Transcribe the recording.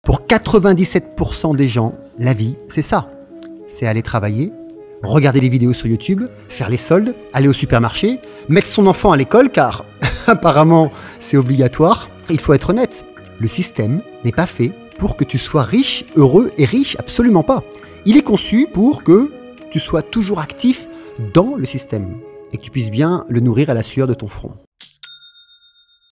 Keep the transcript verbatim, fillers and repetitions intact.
Pour quatre-vingt-dix-sept pour cent des gens, la vie, c'est ça. C'est aller travailler, regarder des vidéos sur YouTube, faire les soldes, aller au supermarché, mettre son enfant à l'école, car apparemment c'est obligatoire. Il faut être honnête, le système n'est pas fait pour que tu sois riche, heureux et riche, absolument pas. Il est conçu pour que tu sois toujours actif dans le système et que tu puisses bien le nourrir à la sueur de ton front.